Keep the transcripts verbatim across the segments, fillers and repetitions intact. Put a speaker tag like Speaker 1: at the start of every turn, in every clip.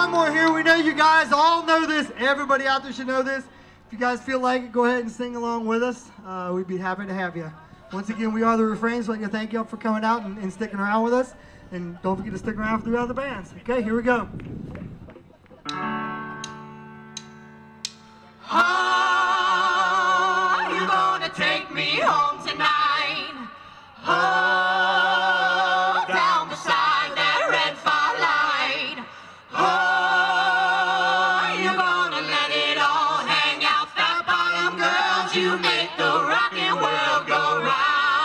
Speaker 1: one more here. We know you guys all know this. Everybody out there should know this. If you guys feel like it, go ahead and sing along with us. Uh, we'd be happy to have you. Once again, we are the Refranes. We'd like to thank you all for coming out and, and sticking around with us. And don't forget to stick around for the other bands. Okay, here we go.
Speaker 2: Oh, you're gonna take me home tonight. Oh, down beside that red firelight. Oh, you're gonna let it all hang out. Fat bottom girls, you make the rockin' world go round.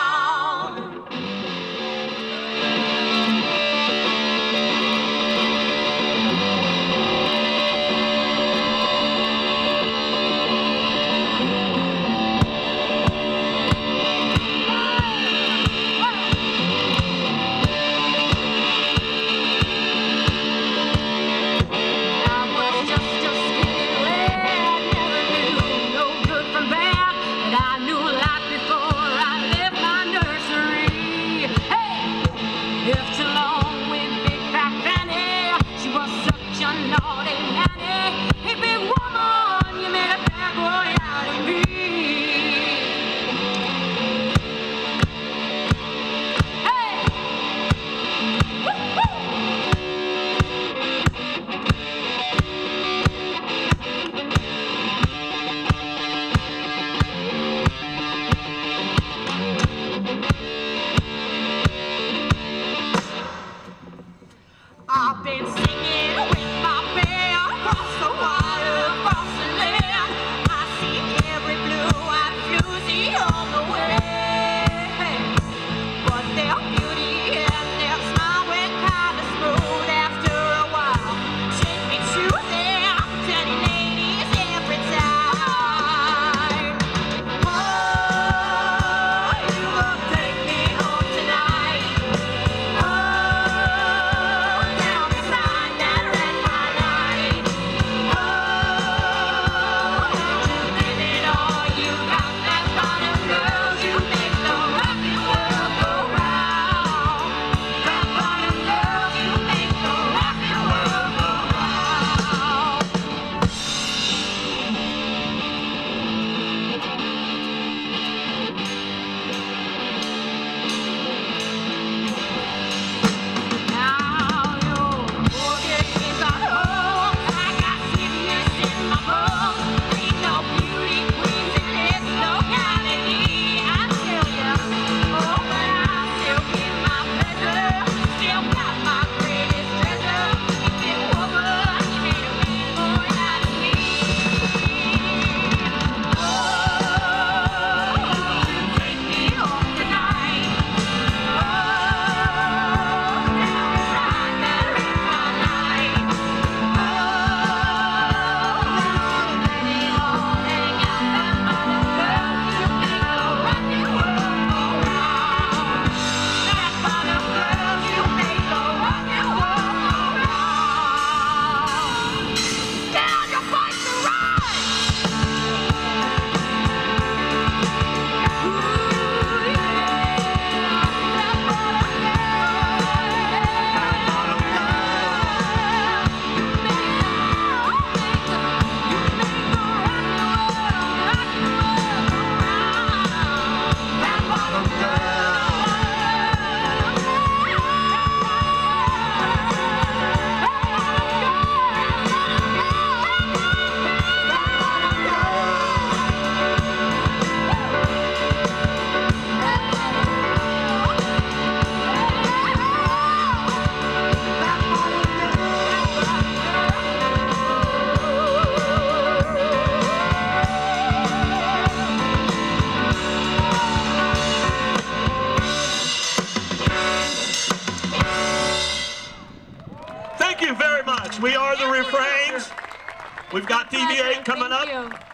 Speaker 3: We are the Refranes. We've got D V A coming up.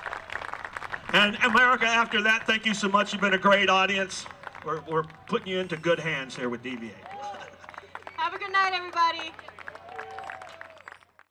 Speaker 3: And America, after that, thank you so much. You've been a great audience. We're, we're putting you into good hands here with D V A.
Speaker 4: Have a good night, everybody.